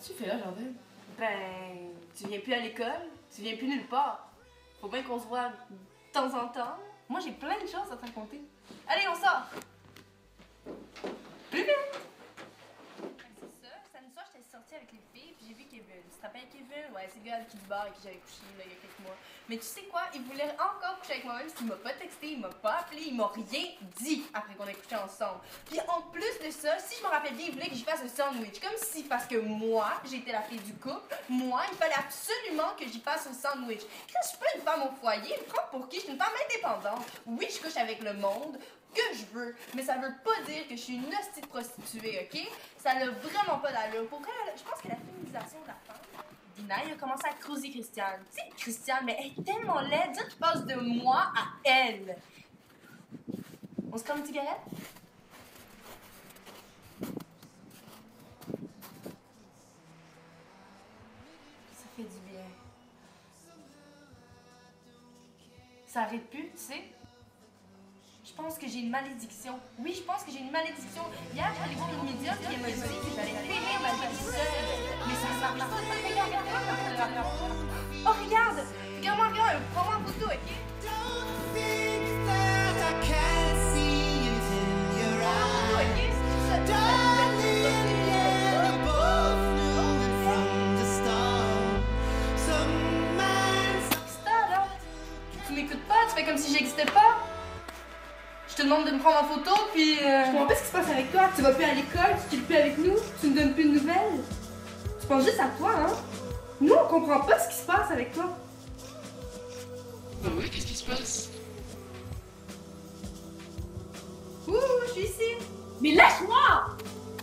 Qu'est-ce que tu fais là, Jardine? Ben, tu viens plus à l'école, tu viens plus nulle part. Faut bien qu'on se voit de temps en temps. Moi, j'ai plein de choses à te raconter. Allez, on sort! Plus vite! C'est ça, samedi soir, j'étais sortie avec les filles, puis j'ai vu Kevin. Tu te rappelles Kevin? Ouais, c'est le gars qui du bar avec qui j'avais couché là, il y a quelques mois. Mais tu sais quoi? Il voulait encore coucher avec moi, même s'il m'a pas texté, il m'a pas appelé, il m'a rien dit après qu'on ait couché ensemble. Puis en plus de ça, si je me rappelle bien, il voulait que j'y fasse un sandwich. Comme si, parce que moi, j'étais la fille du couple, moi, il fallait absolument que j'y fasse un sandwich. Je suis pas une femme au foyer, me prends pour qui? Je suis une femme indépendante. Oui, je couche avec le monde que je veux, mais ça veut pas dire que je suis une hostie de prostituée, ok? Ça n'a vraiment pas d'allure. Pour vrai, je pense que la féminisation de la femme, Dina, il a commencé à creuser Christiane. Tu sais, Christiane, mais elle est tellement laide, dire qu'il passe de moi à elle. On se prend une cigarette? Ça fait du bien. Ça arrête plus, tu sais? Je pense que j'ai une malédiction. Oui, je pense que j'ai une malédiction. Hier, j'allais voir une médium qui m'a dit que j'allais périr ma vie seule. Mais ça marche pas. Regarde. Oh, regarde! Regarde, prends-moi en photo, ok? Tu m'écoutes pas? Tu fais comme si j'existais pas? Je te demande de me prendre en photo, puis Je comprends pas ce qui se passe avec toi. Tu vas plus à l'école, tu chilles plus avec nous, tu ne donnes plus de nouvelles. Tu penses juste à toi, hein? Nous, on comprend pas ce qui se passe avec toi. Oh oui, qu'est-ce qui se passe? ouh, je suis ici. Mais lâche-moi!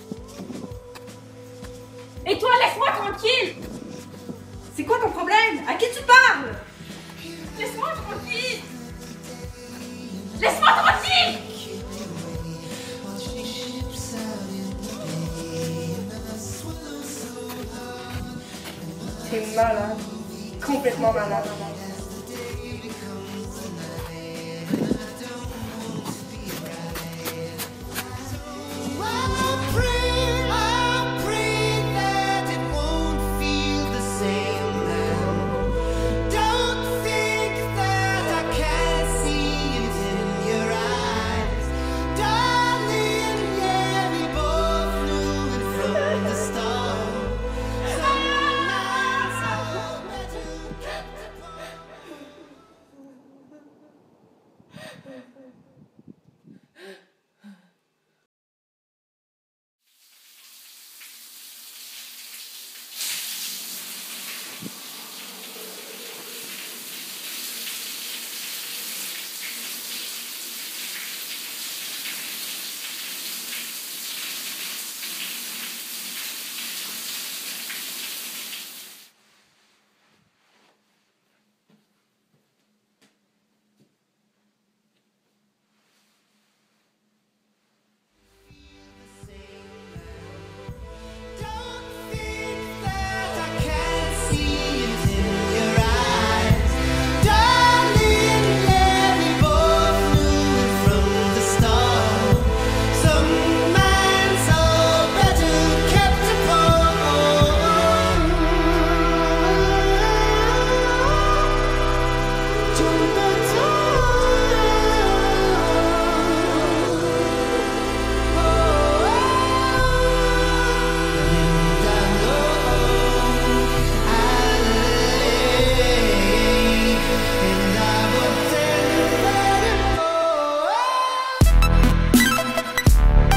Et toi, laisse-moi tranquille! C'est quoi ton problème? À qui tu parles? Laisse-moi tranquille! Laisse-moi tranquille! T'es malade. Complètement malade.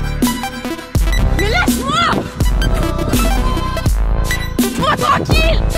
Tranquille!